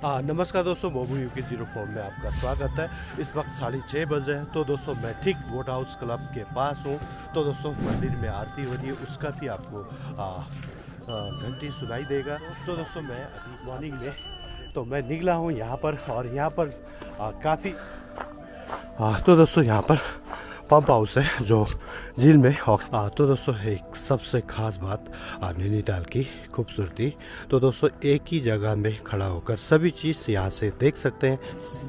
नमस्कार दोस्तों, मोबू यूके 04 में आपका स्वागत है। इस वक्त 6:30 बज रहे हैं। तो दोस्तों मैं ठीक बोट हाउस क्लब के पास हूँ। तो दोस्तों मंदिर में आरती हो रही है, उसका भी आपको घंटी सुनाई देगा। तो दोस्तों मैं अभी मॉर्निंग में तो मैं निकला हूँ यहाँ पर, और यहाँ पर काफ़ी तो दोस्तों यहाँ पर पंप हाउस है जो झील में। तो दोस्तों एक सबसे ख़ास बात नैनीताल की खूबसूरती। तो दोस्तों एक ही जगह में खड़ा होकर सभी चीज़ यहाँ से देख सकते हैं।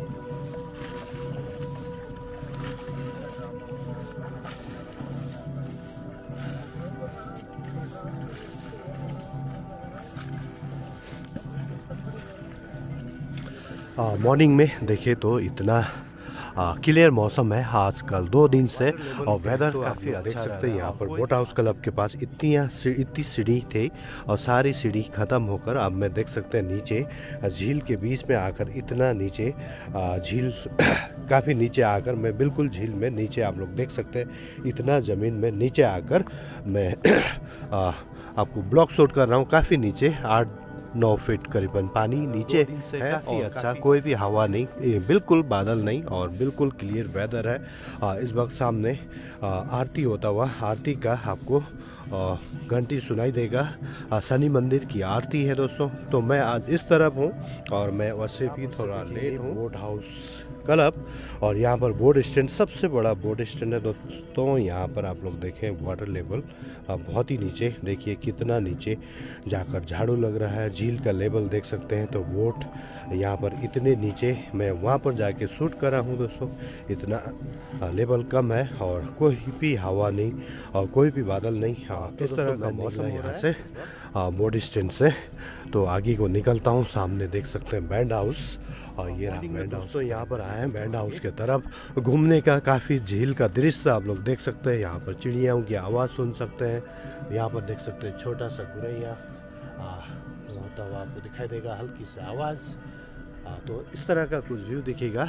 मॉर्निंग में देखिए तो इतना क्लियर मौसम है आजकल 2 दिन से, और वेदर काफ़ी अच्छा देख सकते हैं। यहाँ पर बोट हाउस क्लब के पास इतनी सीढ़ी थी, और सारी सीढ़ी ख़त्म होकर अब मैं देख सकते हैं नीचे झील के बीच में आकर, इतना नीचे झील काफ़ी नीचे आकर मैं बिल्कुल झील में नीचे आप लोग देख सकते हैं। इतना ज़मीन में नीचे आकर मैं आपको ब्लॉग शूट कर रहा हूँ। काफ़ी नीचे 8-9 फीट करीबन पानी नीचे है। काफ़ी अच्छा, कोई भी हवा नहीं, बिल्कुल बादल नहीं, और बिल्कुल क्लियर वेदर है। इस वक्त सामने आरती होता हुआ, आरती का आपको घंटी सुनाई देगा। शनि मंदिर की आरती है दोस्तों। तो मैं आज इस तरफ हूँ, और मैं वैसे भी थोड़ा लेट हूँ। बोट हाउस क्लब, और यहाँ पर बोट स्टैंड, सबसे बड़ा बोट स्टैंड है दोस्तों। यहाँ पर आप लोग देखें वाटर लेवल बहुत ही नीचे, देखिए कितना नीचे जाकर झाड़ू लग रहा है। झील का लेवल देख सकते हैं। तो बोट यहाँ पर इतने नीचे, मैं वहाँ पर जाके शूट कर रहा हूँ दोस्तों। इतना लेवल कम है, और कोई भी हवा नहीं, और कोई भी बादल नहीं। इस तरह का मौसम यहाँ से बोट स्टैंड से। तो आगे को निकलता हूँ, सामने देख सकते हैं बैंड हाउस, और ये रहा बैंड हाउस। तो यहाँ पर आए हैं बैंड हाउस के तरफ घूमने का। काफ़ी झील का दृश्य आप लोग देख सकते हैं। यहाँ पर चिड़ियाओं की आवाज़ सुन सकते हैं। यहाँ पर देख सकते हैं छोटा सा गुरैया होता हुआ आपको दिखाई देगा, हल्की सी आवाज़। तो इस तरह का कुछ व्यू दिखेगा।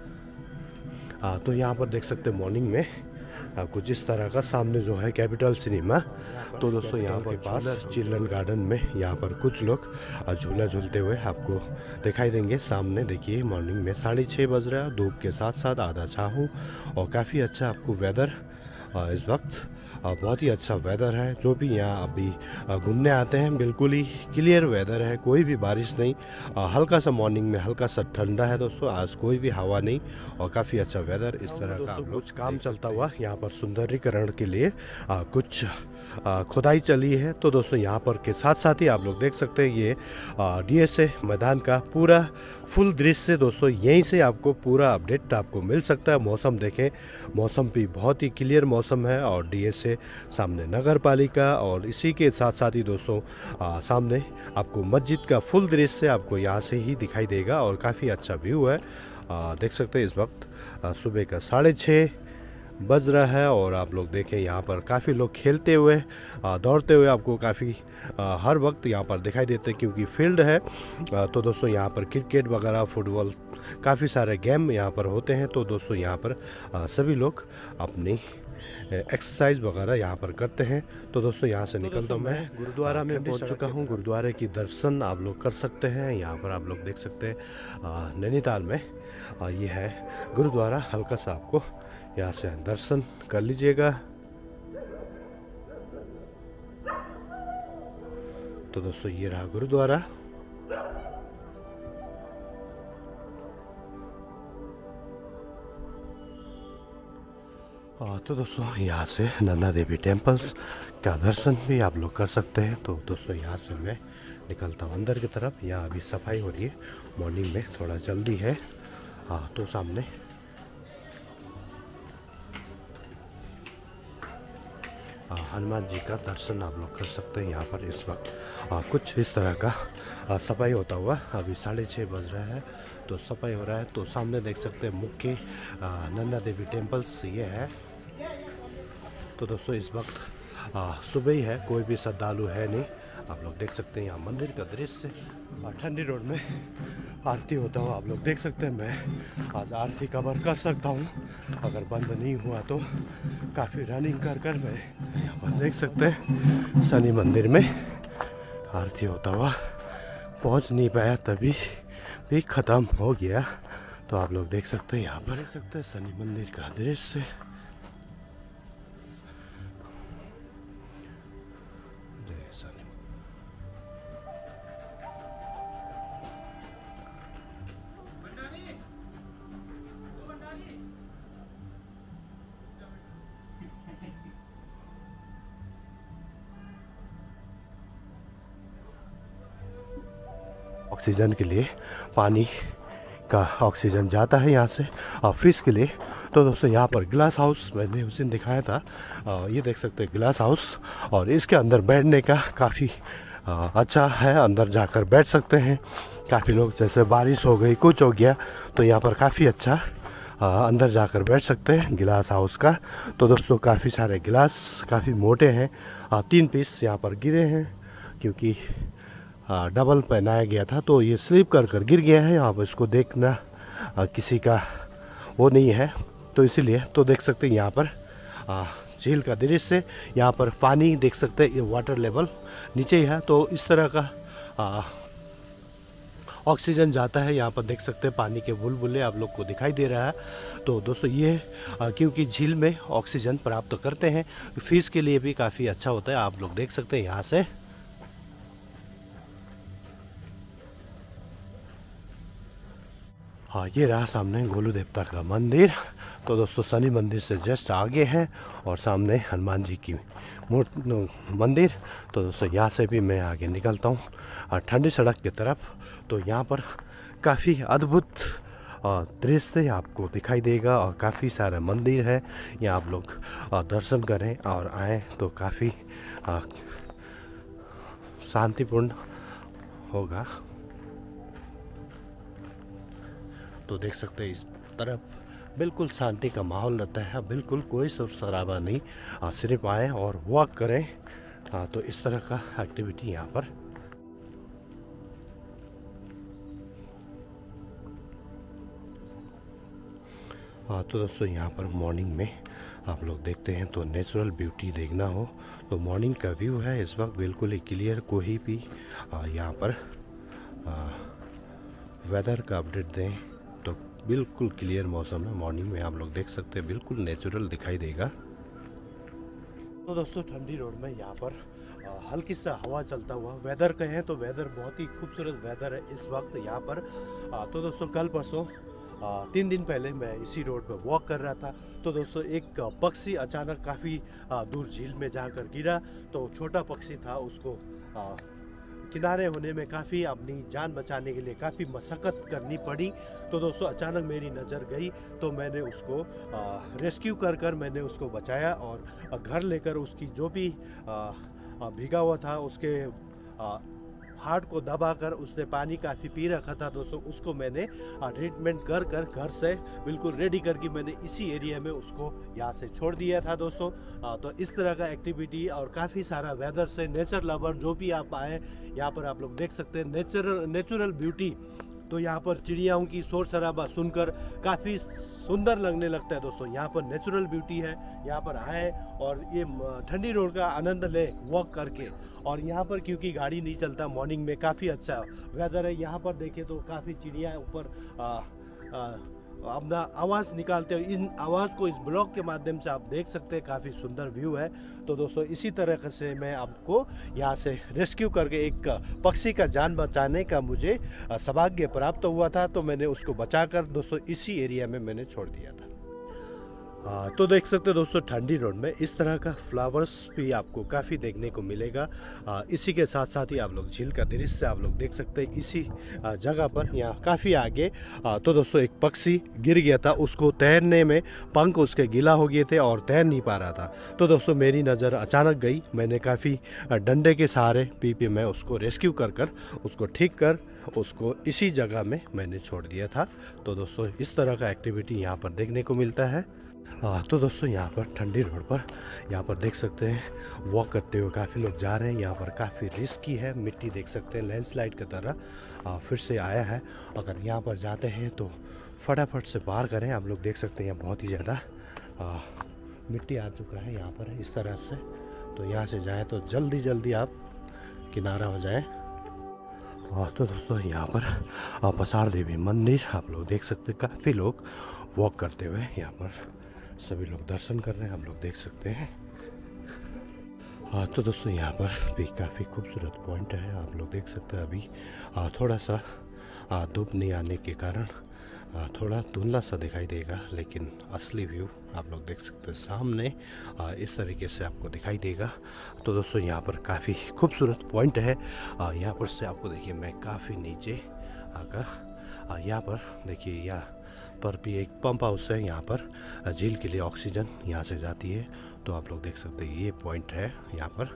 तो यहाँ पर देख सकते हैं मॉर्निंग में कुछ इस तरह का सामने जो है कैपिटल सिनेमा। तो दोस्तों यहाँ के पास चिल्ड्रन गार्डन में यहाँ पर कुछ लोग झूला झूलते हुए आपको दिखाई देंगे। सामने देखिए मॉर्निंग में 6:30 बज रहा है, धूप के साथ साथ आधा छाँव, और काफ़ी अच्छा आपको वेदर इस वक्त बहुत ही अच्छा वेदर है। जो भी यहाँ अभी घूमने आते हैं, बिल्कुल ही क्लियर वेदर है, कोई भी बारिश नहीं। हल्का सा मॉर्निंग में हल्का सा ठंडा है दोस्तों, आज कोई भी हवा नहीं, और काफ़ी अच्छा वेदर। इस तरह का कुछ काम चलता हुआ यहाँ पर सुंदरीकरण के लिए कुछ खुदाई चली है। तो दोस्तों यहाँ पर के साथ साथ ही आप लोग देख सकते हैं ये DSA मैदान का पूरा फुल दृश्य दोस्तों। यहीं से आपको पूरा अपडेट आपको मिल सकता है। मौसम देखें, मौसम भी बहुत ही क्लियर मौसम है, और DSA सामने नगर पालिका, और इसी के साथ साथ ही दोस्तों सामने आपको मस्जिद का फुल दृश्य आपको यहाँ से ही दिखाई देगा, और काफ़ी अच्छा व्यू है। देख सकते हैं इस वक्त सुबह का 6:30 बज रहा है, और आप लोग देखें यहाँ पर काफ़ी लोग खेलते हुए दौड़ते हुए आपको काफ़ी हर वक्त यहाँ पर दिखाई देते हैं, क्योंकि फील्ड है। तो दोस्तों यहाँ पर क्रिकेट वगैरह, फुटबॉल, काफ़ी सारे गेम यहाँ पर होते हैं। तो दोस्तों यहाँ पर सभी लोग अपनी एक्सरसाइज वगैरह यहाँ पर करते हैं। तो दोस्तों यहाँ से निकलता हूँ मैं गुरुद्वारा में पहुँच चुका हूँ। गुरुद्वारे की दर्शन आप लोग कर सकते हैं। यहाँ पर आप लोग देख सकते हैं नैनीताल में ये है गुरुद्वारा। हल्का सा आपको यहाँ से दर्शन कर लीजिएगा। तो दोस्तों ये रहा गुरुद्वारा। तो दोस्तों यहाँ से नंदा देवी टेम्पल्स का दर्शन भी आप लोग कर सकते हैं। तो दोस्तों यहाँ से मैं निकलता हूँ अंदर की तरफ। यहाँ अभी सफाई हो रही है, मॉर्निंग में थोड़ा जल्दी है। तो सामने हनुमान जी का दर्शन आप लोग कर सकते हैं। यहाँ पर इस वक्त कुछ इस तरह का सफाई होता हुआ, अभी 6:30 बज रहा है, तो सफाई हो रहा है। तो सामने देख सकते हैं मुख्य नंदा देवी टेम्पल्स ये है। तो दोस्तों इस वक्त सुबह ही है, कोई भी श्रद्धालु है नहीं। आप लोग देख सकते हैं यहाँ मंदिर का दृश्य, ठंडी रोड में आरती होता हुआ आप लोग देख सकते हैं। मैं आज आरती कवर कर सकता हूँ, अगर बंद नहीं हुआ तो काफ़ी रनिंग कर कर मैं यहाँ पर देख सकते हैं शनि मंदिर में आरती होता हुआ। पहुँच नहीं पाया, तभी भी ख़त्म हो गया। तो आप लोग देख सकते हैं यहाँ पर देख सकते हैं शनि मंदिर का दृश्य। ऑक्सीजन के लिए पानी का ऑक्सीजन जाता है यहाँ से और फिश के लिए। तो दोस्तों यहाँ पर ग्लास हाउस मैंने उस दिन दिखाया था, ये देख सकते हैं ग्लास हाउस, और इसके अंदर बैठने का काफ़ी अच्छा है, अंदर जाकर बैठ सकते हैं। काफ़ी लोग जैसे बारिश हो गई कुछ हो गया तो यहाँ पर काफ़ी अच्छा अंदर जाकर बैठ सकते हैं गिलास हाउस का। तो दोस्तों काफ़ी सारे गिलास काफ़ी मोटे हैं, 3 पीस यहाँ पर गिरे हैं क्योंकि डबल पहनाया गया था तो ये स्लिप कर कर गिर गया है। यहाँ पर इसको देखना किसी का वो नहीं है, तो इसीलिए तो देख सकते हैं यहाँ पर झील का दृश्य। यहाँ पर पानी देख सकते हैं, ये वाटर लेवल नीचे ही है, तो इस तरह का ऑक्सीजन जाता है। यहाँ पर देख सकते हैं पानी के बुलबुले आप लोग को दिखाई दे रहा है। तो दोस्तों ये क्योंकि झील में ऑक्सीजन प्राप्त करते हैं, फिश के लिए भी काफ़ी अच्छा होता है। आप लोग देख सकते हैं यहाँ से। हाँ, ये रहा सामने गोलू देवता का मंदिर। तो दोस्तों शनि मंदिर से जस्ट आगे हैं और सामने हनुमान जी की मंदिर। तो दोस्तों यहाँ से भी मैं आगे निकलता हूँ ठंडी सड़क की तरफ। तो यहाँ पर काफ़ी अद्भुत दृश्य आपको दिखाई देगा और काफ़ी सारा मंदिर है। यहाँ आप लोग दर्शन करें और आएँ तो काफ़ी शांतिपूर्ण होगा। तो देख सकते हैं इस तरफ बिल्कुल शांति का माहौल रहता है, बिल्कुल कोई शोर शराबा नहीं, सिर्फ आएँ और वॉक करें। तो इस तरह का एक्टिविटी यहाँ पर। तो दोस्तों यहाँ पर मॉर्निंग में आप लोग देखते हैं तो नेचुरल ब्यूटी देखना हो तो मॉर्निंग का व्यू है इस वक्त बिल्कुल ही क्लियर। कोई भी यहाँ पर वेदर का अपडेट दें तो बिल्कुल क्लियर मौसम है। मॉर्निंग में आप लोग देख सकते हैं बिल्कुल नेचुरल दिखाई देगा। तो दोस्तों ठंडी रोड में यहाँ पर हल्की सा हवा चलता हुआ वेदर कहें तो वेदर बहुत ही खूबसूरत वेदर है इस वक्त यहाँ पर। तो दोस्तों कल परसों 3 दिन पहले मैं इसी रोड पर वॉक कर रहा था। तो दोस्तों एक पक्षी अचानक काफ़ी दूर झील में जाकर गिरा। तो छोटा पक्षी था, उसको किनारे होने में काफ़ी अपनी जान बचाने के लिए काफ़ी मशक्क़त करनी पड़ी। तो दोस्तों अचानक मेरी नज़र गई तो मैंने उसको रेस्क्यू कर मैंने उसको बचाया और घर लेकर उसकी जो भी भीगा हुआ था उसके हार्ट को दबाकर उसने पानी काफ़ी पी रखा था दोस्तों, उसको मैंने ट्रीटमेंट कर घर से बिल्कुल रेडी करके मैंने इसी एरिया में उसको यहाँ से छोड़ दिया था दोस्तों। तो इस तरह का एक्टिविटी और काफ़ी सारा वेदर से नेचर लवर जो भी आप आए यहाँ पर आप लोग देख सकते हैं नेचुरल ब्यूटी। तो यहाँ पर चिड़ियाओं की शोर शराबा सुनकर काफ़ी सुंदर लगने लगता है दोस्तों। यहाँ पर नेचुरल ब्यूटी है, यहाँ पर आए और ये ठंडी रोड का आनंद ले वॉक करके। और यहाँ पर क्योंकि गाड़ी नहीं चलता मॉर्निंग में काफ़ी अच्छा वेदर है। यहाँ पर देखें तो काफ़ी चिड़िया ऊपर अपना आवाज़ निकालते हैं। इन आवाज़ को इस ब्लॉग के माध्यम से आप देख सकते हैं, काफ़ी सुंदर व्यू है। तो दोस्तों इसी तरह से मैं आपको यहाँ से रेस्क्यू करके एक पक्षी का जान बचाने का मुझे सौभाग्य प्राप्त हुआ था। तो मैंने उसको बचाकर दोस्तों इसी एरिया में मैंने छोड़ दिया था। तो देख सकते हो दोस्तों ठंडी रोड में इस तरह का फ्लावर्स भी आपको काफ़ी देखने को मिलेगा। इसी के साथ साथ ही आप लोग झील का दृश्य आप लोग देख सकते हैं इसी जगह पर यहाँ काफ़ी आगे। तो दोस्तों एक पक्षी गिर गया था, उसको तैरने में पंख उसके गीला हो गए थे और तैर नहीं पा रहा था। तो दोस्तों मेरी नज़र अचानक गई, मैंने काफ़ी डंडे के सहारे पी मैं उसको रेस्क्यू कर उसको ठीक कर उसको इसी जगह में मैंने छोड़ दिया था। तो दोस्तों इस तरह का एक्टिविटी यहाँ पर देखने को मिलता है। तो दोस्तों यहाँ पर ठंडी रोड पर यहाँ पर देख सकते हैं वॉक करते हुए काफ़ी लोग जा रहे हैं। यहाँ पर काफ़ी रिस्की है, मिट्टी देख सकते हैं लैंडस्लाइड की तरह फिर से आया है। अगर यहाँ पर जाते हैं तो फटाफट से पार करें। आप लोग देख सकते हैं यहाँ बहुत ही ज़्यादा मिट्टी आ चुका है यहाँ पर इस तरह से। तो यहाँ से जाएँ तो जल्दी आप किनारा हो जाएँ। तो दोस्तों यहाँ पर पसार देवी मंदिर आप लोग देख सकते हैं, काफ़ी लोग वॉक करते हुए यहाँ पर सभी लोग दर्शन कर रहे हैं, आप लोग देख सकते हैं। तो दोस्तों यहाँ पर भी काफ़ी खूबसूरत पॉइंट है, आप लोग देख सकते हैं। अभी थोड़ा सा धूप नहीं आने के कारण थोड़ा धुंधला सा दिखाई देगा, लेकिन असली व्यू आप लोग देख सकते हैं सामने इस तरीके से आपको दिखाई देगा। तो दोस्तों यहाँ पर काफ़ी खूबसूरत पॉइंट है। यहाँ पर से आपको देखिए मैं काफ़ी नीचे आकर यहाँ पर देखिए यहाँ पर भी एक पंप हाउस है। यहाँ पर झील के लिए ऑक्सीजन यहाँ से जाती है, तो आप लोग देख सकते हैं ये पॉइंट है यहाँ पर।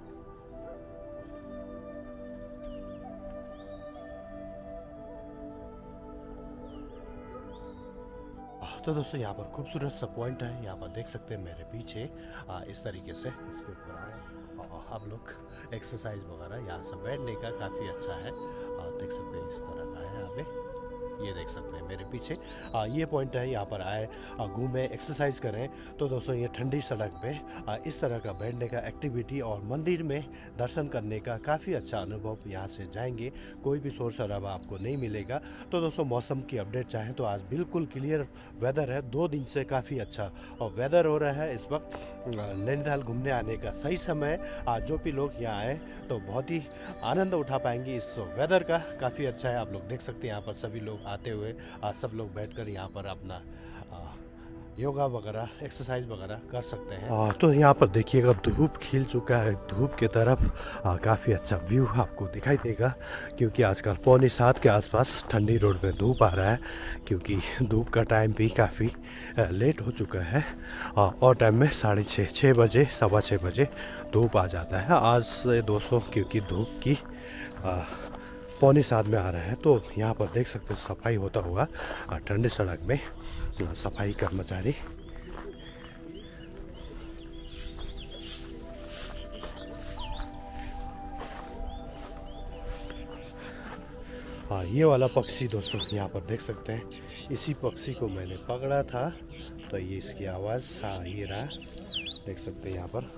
तो दोस्तों यहाँ पर खूबसूरत सा पॉइंट है, यहाँ पर देख सकते हैं मेरे पीछे इस तरीके से इसके ऊपर आए और आप लोग एक्सरसाइज वगैरह यहाँ से बैठने का काफ़ी अच्छा है। देख सकते हैं इस तरह का है, यहाँ पे ये देख सकते हैं मेरे पीछे ये पॉइंट है। यहाँ पर आए घूमें एक्सरसाइज करें। तो दोस्तों ये ठंडी सड़क पे इस तरह का बैठने का एक्टिविटी और मंदिर में दर्शन करने का काफ़ी अच्छा अनुभव यहाँ से जाएंगे, कोई भी शोर शराबा आपको नहीं मिलेगा। तो दोस्तों मौसम की अपडेट चाहें तो आज बिल्कुल क्लियर वेदर है, 2 दिन से काफ़ी अच्छा और वेदर हो रहा है। इस वक्त नैनीताल घूमने आने का सही समय है। जो भी लोग यहाँ आए तो बहुत ही आनंद उठा पाएंगे इस वेदर का, काफ़ी अच्छा है। आप लोग देख सकते हैं यहाँ पर सभी लोग आते हुए सब लोग बैठकर यहाँ पर अपना योगा वगैरह एक्सरसाइज वगैरह कर सकते हैं। तो यहाँ पर देखिएगा धूप खिल चुका है, धूप के तरफ काफ़ी अच्छा व्यू आपको दिखाई देगा, क्योंकि आजकल 6:45 के आसपास ठंडी रोड में धूप आ रहा है, क्योंकि धूप का टाइम भी काफ़ी लेट हो चुका है और टाइम में 6:30 6 बजे 6:15 बजे धूप आ जाता है आज से दोस्तों, क्योंकि धूप की 6:45 में आ रहा है। तो यहाँ पर देख सकते हैं सफाई होता हुआ ठंडी सड़क में सफाई कर्मचारी ये वाला पक्षी दोस्तों यहाँ पर देख सकते हैं, इसी पक्षी को मैंने पकड़ा था, तो ये इसकी आवाज़ ये रहा, देख सकते हैं यहाँ पर।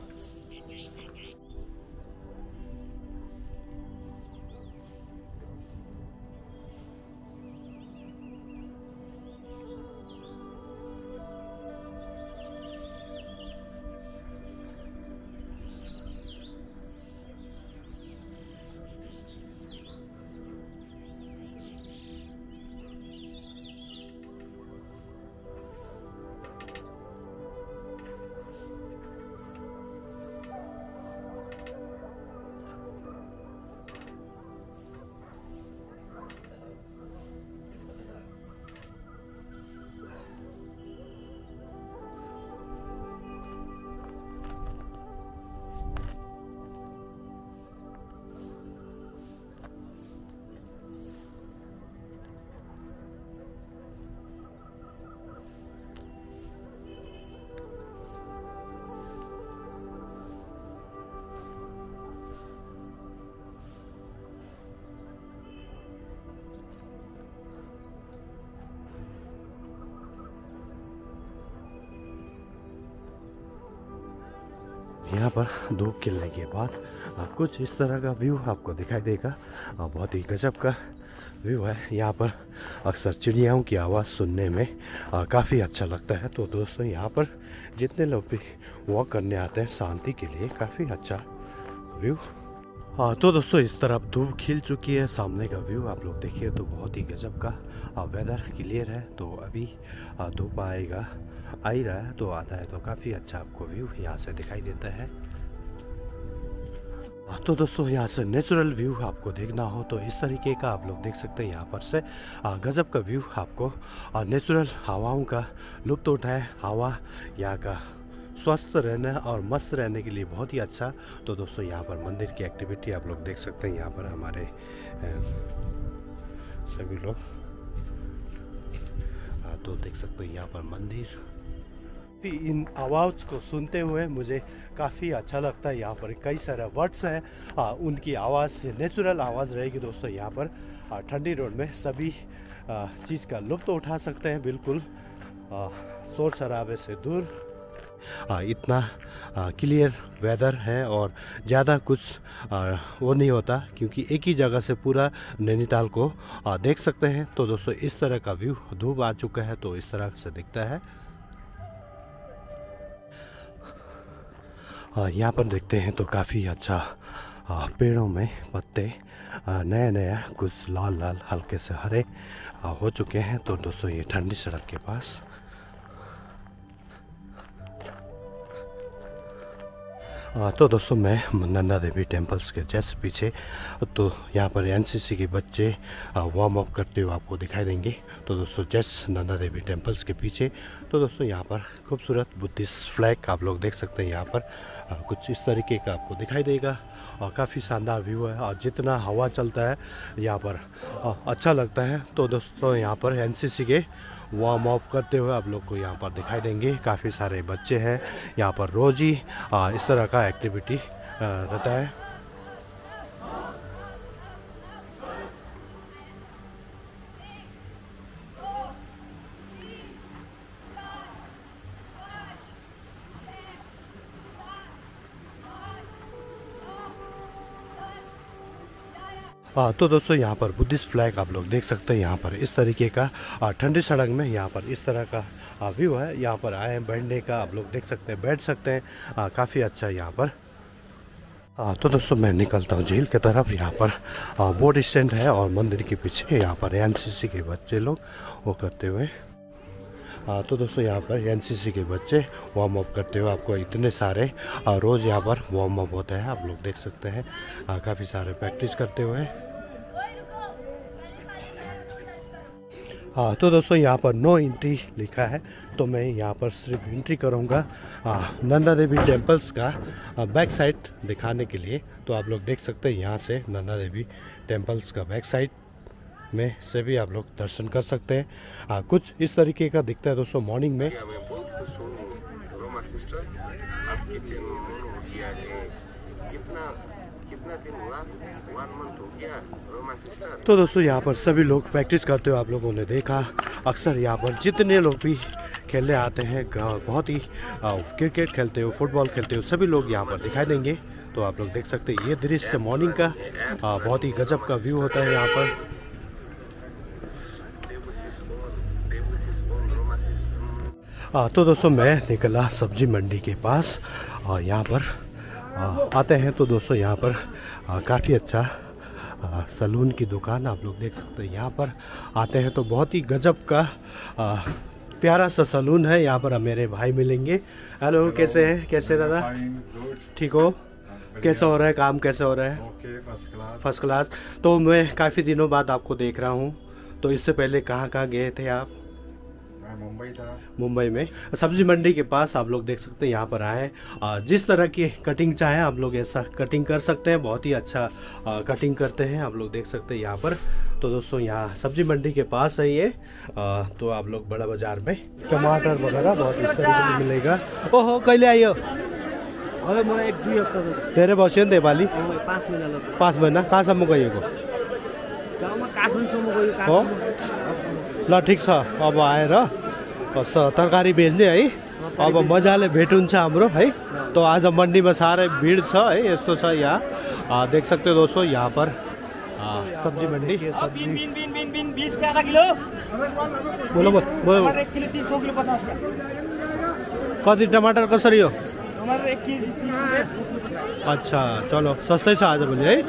यहाँ पर धूप खिलने के बाद कुछ इस तरह का व्यू आपको दिखाई देगा, बहुत ही गजब का व्यू है। यहाँ पर अक्सर चिड़ियाओं की आवाज़ सुनने में काफ़ी अच्छा लगता है। तो दोस्तों यहाँ पर जितने लोग भी वॉक करने आते हैं शांति के लिए, काफ़ी अच्छा व्यू। तो दोस्तों इस तरफ धूप खिल चुकी है, सामने का व्यू आप लोग देखिए तो बहुत ही गजब का वेदर क्लियर है। तो अभी धूप आएगा आ ही रहा है, तो आता है तो काफ़ी अच्छा आपको व्यू यहाँ से दिखाई देता है। तो दोस्तों यहाँ से नेचुरल व्यू आपको देखना हो तो इस तरीके का आप लोग देख सकते हैं। यहाँ पर से गजब का व्यू आपको नेचुरल हवाओं का लुत्फ़ उठाए, हवा यहाँ का स्वस्थ रहना और मस्त रहने के लिए बहुत ही अच्छा। तो दोस्तों यहाँ पर मंदिर की एक्टिविटी आप लोग देख सकते हैं। यहाँ पर हमारे सभी लोग तो देख सकते हैं यहाँ पर मंदिर। इन आवाज़ को सुनते हुए मुझे काफ़ी अच्छा लगता है। यहाँ पर कई सारे वर्ड्स हैं, उनकी आवाज़ नेचुरल आवाज़ रहेगी दोस्तों। यहाँ पर ठंडी रोड में सभी चीज़ का लुत्फ़ उठा सकते हैं, बिल्कुल शोर शराबे से दूर। इतना क्लियर वेदर है और ज़्यादा कुछ वो नहीं होता, क्योंकि एक ही जगह से पूरा नैनीताल को देख सकते हैं। तो दोस्तों इस तरह का व्यू, धूप आ चुका है तो इस तरह से दिखता है। यहाँ पर देखते हैं तो काफ़ी अच्छा पेड़ों में पत्ते नया नया कुछ लाल लाल हल्के से हरे हो चुके हैं। तो दोस्तों ये ठंडी सड़क के पास तो दोस्तों मैं नंदा देवी टेम्पल्स के जस्ट पीछे, तो यहाँ पर एनसीसी के बच्चे वार्म अप करते हुए आपको दिखाई देंगे। तो दोस्तों जस्ट नंदा देवी टेम्पल्स के पीछे, तो दोस्तों यहाँ पर खूबसूरत बुद्धिस्ट फ्लैग आप लोग देख सकते हैं। यहाँ पर कुछ इस तरीके का आपको दिखाई देगा और काफ़ी शानदार व्यू है और जितना हवा चलता है यहाँ पर अच्छा लगता है। तो दोस्तों यहाँ पर एनसीसी के वार्म ऑफ करते हुए आप लोग को यहाँ पर दिखाई देंगे। काफ़ी सारे बच्चे हैं यहाँ पर, रोज़ ही इस तरह का एक्टिविटी रहता है। तो दोस्तों यहाँ पर बुद्धिस्ट फ्लैग आप लोग देख सकते हैं। यहाँ पर इस तरीके का ठंडी सड़क में यहाँ पर इस तरह का व्यू है। यहाँ पर आए बैठने का आप लोग देख सकते हैं, बैठ सकते हैं, काफ़ी अच्छा है यहाँ पर। तो दोस्तों मैं निकलता हूँ झील की तरफ। यहाँ पर बोट स्टैंड है और मंदिर के पीछे यहाँ पर एनसीसी के बच्चे लोग वो करते हुए। तो दोस्तों यहाँ पर एनसीसी के बच्चे वार्म अप करते हुए आपको इतने सारे रोज़ यहाँ पर वार्म अप होता है, आप लोग देख सकते हैं। काफ़ी सारे प्रैक्टिस करते हुए। तो दोस्तों यहाँ पर नो एंट्री लिखा है, तो मैं यहाँ पर सिर्फ एंट्री करूँगा नंदा देवी टेम्पल्स का बैक साइड दिखाने के लिए। तो आप लोग देख सकते हैं यहाँ से नंदा देवी टेम्पल्स का बैक साइड में से भी आप लोग दर्शन कर सकते हैं। कुछ इस तरीके का दिखता है दोस्तों मॉर्निंग में। तो दोस्तों यहाँ पर सभी लोग प्रैक्टिस करते हुए आप लोगों ने देखा। अक्सर यहाँ पर जितने लोग भी खेलने आते हैं, बहुत ही क्रिकेट खेलते हो, फुटबॉल खेलते हो, सभी लोग यहाँ पर दिखाई देंगे। तो आप लोग देख सकते हैं ये दृश्य मॉर्निंग का बहुत ही गजब का व्यू होता है यहाँ पर। तो दोस्तों मैं निकला सब्जी मंडी के पास और यहाँ पर आते हैं। तो दोस्तों यहाँ पर काफ़ी अच्छा सलून की दुकान आप लोग देख सकते हैं। यहाँ पर आते हैं तो बहुत ही गजब का प्यारा सा सलून है। यहाँ पर मेरे भाई मिलेंगे। हेलो, कैसे हैं? कैसे दादा? ठीक हो? कैसा हो रहा है काम, कैसा हो रहा है? First class. तो मैं काफ़ी दिनों बाद आपको देख रहा हूँ। तो इससे पहले कहाँ कहाँ गए थे आप? मुंबई था। मुंबई में सब्जी मंडी के पास आप लोग देख सकते हैं। यहाँ पर आए, जिस तरह की कटिंग चाहे आप लोग ऐसा कटिंग कर सकते हैं। बहुत ही अच्छा कटिंग करते हैं, आप लोग देख सकते हैं यहाँ पर। तो दोस्तों यहाँ सब्जी मंडी के पास है ये। तो आप लोग बड़ा बाजार में टमाटर वगैरह बहुत इस तरीके से मिलेगा। ओहो, कहिले आइयो? अरे म 1-2 हप्ता धेरै बस्यो नि त नेपाली? 5 महिना लाग्यो। 5 महिना? कहाँसम्म गएको? गाउँमा काठमाडौँसम्म गयो। हो ल, ठिक छ। अब आएर तरकारी बेच्ने है, अब मजाले भेट हुन्छ हाम्रो है। तो आज मन्डीमा साह्रै भिड छ है, यस्तो छ यहाँ देख सकते हो दोस्तों। यहाँ पर सब्जी मंडी, ये सब्जी 20 का आधा किलो। बोलो बोलो बोलो। 1 किलो 30, 2 किलो 50 का। कति टमाटर कसरी हो? हमारे 1 केजी 30 रुपये, 2 किलो 50। अच्छा, चलो सस्तै छ आजभोलि है।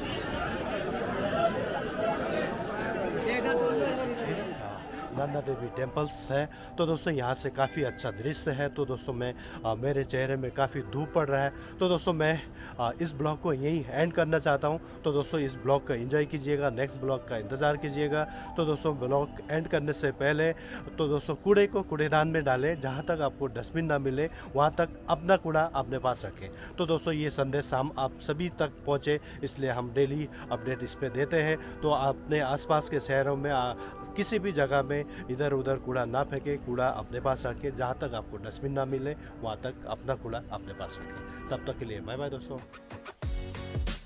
नंदा देवी टेम्पल्स है। तो दोस्तों यहाँ से काफ़ी अच्छा दृश्य है। तो दोस्तों मैं मेरे चेहरे में काफ़ी धूप पड़ रहा है। तो दोस्तों मैं इस ब्लॉग को यहीं एंड करना चाहता हूँ। तो दोस्तों इस ब्लॉग का एंजॉय कीजिएगा, नेक्स्ट ब्लॉग का इंतज़ार कीजिएगा। तो दोस्तों ब्लॉग एंड करने से पहले तो दोस्तों कूड़े को कूड़ेदान में डालें, जहाँ तक आपको डस्टबिन ना मिले वहाँ तक अपना कूड़ा अपने पास रखें। तो दोस्तों ये संदेश हम आप सभी तक पहुँचे, इसलिए हम डेली अपडेट इस पर देते हैं। तो अपने आसपास के शहरों में किसी भी जगह में इधर उधर कूड़ा ना फेंके, कूड़ा अपने पास रखें। जहाँ तक आपको डस्टबिन ना मिले वहाँ तक अपना कूड़ा अपने पास रखें। तब तक के लिए बाय बाय दोस्तों।